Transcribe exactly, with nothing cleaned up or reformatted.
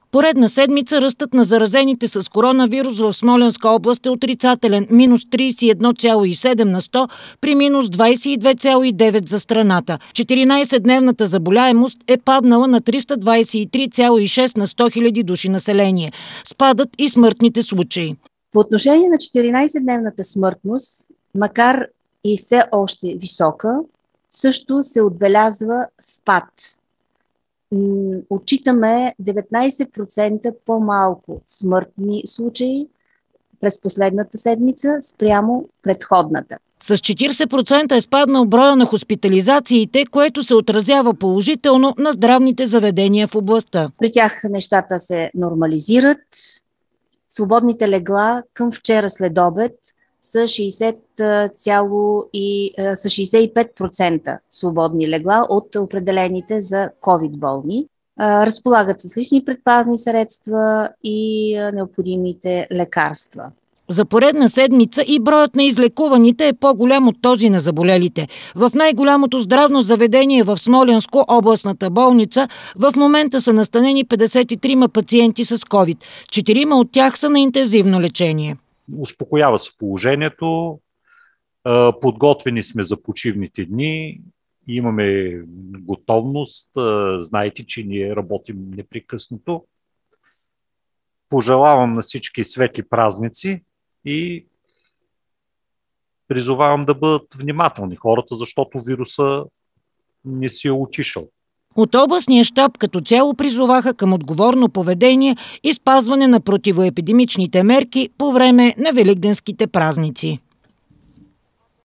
Поредна седмица ръстът на заразените с коронавирус в Смолянска област е отрицателен – минус тридесет и едно цяло и седем на сто при минус двадесет и две цяло и девет за страната. четиринадесетдневната заболяемост е паднала на триста двадесет и три цяло и шест на сто хиляди души население. Спадат и смъртните случаи. По отношение на четиринадесетдневната смъртност, макар и все още висока, също се отбелязва спад. Отчитаме деветнадесет процента по-малко смъртни случаи през последната седмица спрямо предходната. С четиридесет процента е спаднал броя на хоспитализациите, което се отразява положително на здравните заведения в областта. При тях нещата се нормализират. Свободните легла към вчера след обед са шейсет и пет процента свободни легла от определените за ковид болни. Разполагат с лични предпазни средства и необходимите лекарства. За поредна седмица и броят на излекуваните е по-голям от този на заболелите. В най-голямото здравно заведение в Смолянско, областната болница, в момента са настанени петдесет и трима пациенти с ковид. Четирима от тях са на интензивно лечение. Успокоява се положението, подготвени сме за почивните дни, имаме готовност, знаете, че ние работим непрекъснато. Пожелавам на всички светли празници и призовавам да бъдат внимателни хората, защото вируса не си е отишъл. От областния щаб като цяло призоваха към отговорно поведение и спазване на противоепидемичните мерки по време на великденските празници.